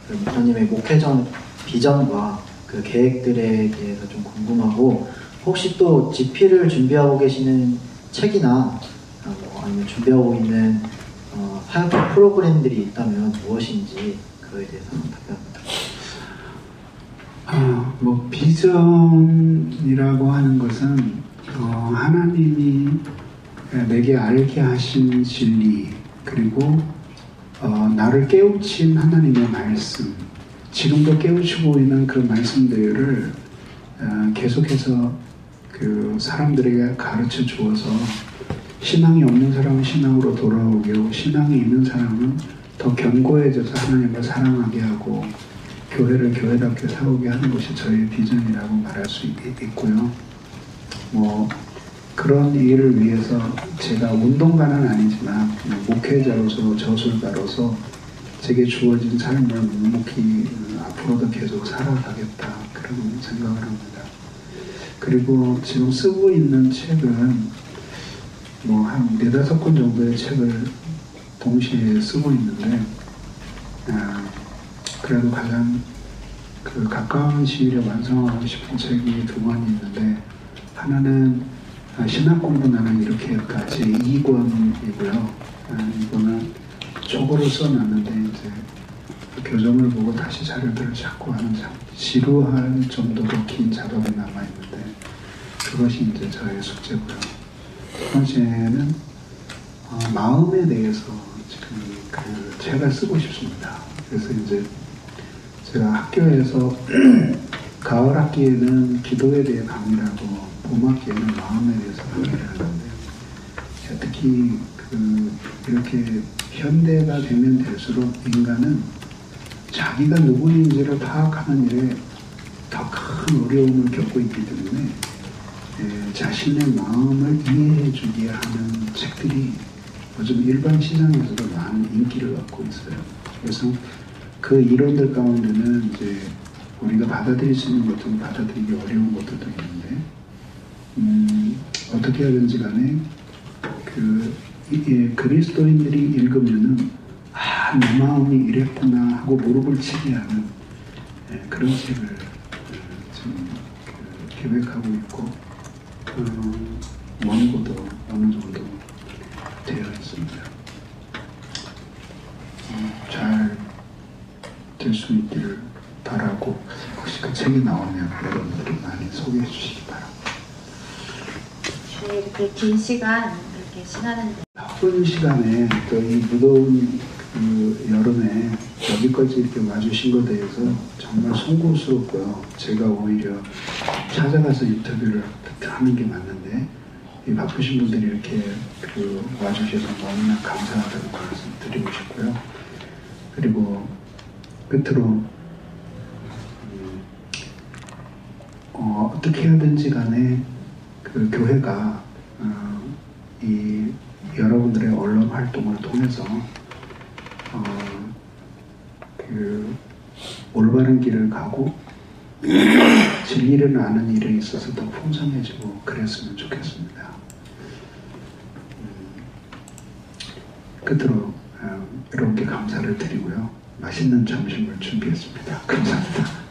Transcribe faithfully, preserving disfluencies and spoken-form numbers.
그 목사님의 목회전 비전과 그 계획들에 대해서 좀 궁금하고, 혹시 또 지피를 준비하고 계시는 책이나 뭐 아니면 준비하고 있는 어, 사역자 프로그램들이 있다면 무엇인지 그거에 대해서 답변합니다. 아, 뭐 비전이라고 하는 것은 어, 하나님이 내게 알게 하신 진리, 그리고 어, 나를 깨우친 하나님의 말씀, 지금도 깨우치고 있는 그 말씀들을 어, 계속해서 그 사람들에게 가르쳐 주어서 신앙이 없는 사람은 신앙으로 돌아오게 하고, 신앙이 있는 사람은 더 견고해져서 하나님을 사랑하게 하고 교회를 교회답게 살아오게 하는 것이 저의 비전이라고 말할 수 있, 있고요. 뭐 그런 일을 위해서 제가 운동가는 아니지만 목회자로서 저술가로서 제게 주어진 삶을 묵묵히 앞으로도 계속 살아가겠다, 그런 생각을 합니다. 그리고 지금 쓰고 있는 책은 뭐 한 네다섯 권 정도의 책을 동시에 쓰고 있는데, 아, 그래도 가장 그 가까운 시일에 완성하고 싶은 책이 두 권이 있는데, 하나는 신학 공부 나는 이렇게 했다 제이 권이고요. 아, 이거는 초고를 써놨는데 이제 교정을 보고 다시 자료들을 찾고 하는 참 지루할 정도로 긴 작업이 남아있는데, 그것이 이제 저의 숙제고요. 두 번째는 어, 마음에 대해서 지금 그 책을 쓰고 싶습니다. 그래서 이제 제가 학교에서 가을 학기에는 기도에 대해 강의를 하고 봄 학기에는 마음에 대해서 강의를 하는데, 특히 그 이렇게 현대가 되면 될수록 인간은 자기가 누구인지를 파악하는 일에 더 큰 어려움을 겪고 있기 때문에 에, 자신의 마음을 이해해 주게 하는 책들이 요즘 일반 시장에서도 많은 인기를 얻고 있어요. 그래서 그 이론들 가운데는 이제 우리가 받아들일 수 있는 것도 받아들이기 어려운 것들도 있는데, 음, 어떻게 하든지 간에 그 예, 그리스도인들이 읽으면은 아, 내 마음이 이랬구나 하고 무릎을 치게 하는 예, 그런 책을 어, 지금 그, 계획하고 있고, 어, 원고도 어느 정도 되어 있습니다. 어, 잘 될 수 있기를 바라고, 혹시 그 책이 나오면 여러분들이 많이 소개해 주시기 바랍니다. 네, 이렇게 긴 시간 이렇게 지나는데 바쁜 시간에 또 이 무더운 그 여름에 여기까지 이렇게 와주신 것에 대해서 정말 송구스럽고요. 제가 오히려 찾아가서 인터뷰를 하는 게 맞는데, 이 바쁘신 분들이 이렇게 그 와주셔서 너무나 감사하다는 말씀 드리고 싶고요. 그리고 끝으로 음, 어, 어떻게 하든지 간에 그 교회가 어, 이 여러분들의 언론 활동을 통해서 어, 그 올바른 길을 가고 진리를 아는 일에 있어서 더 풍성해지고 그랬으면 좋겠습니다. 음, 끝으로 어, 여러분께 감사를 드리고요. 맛있는 점심을 준비했습니다. 감사합니다.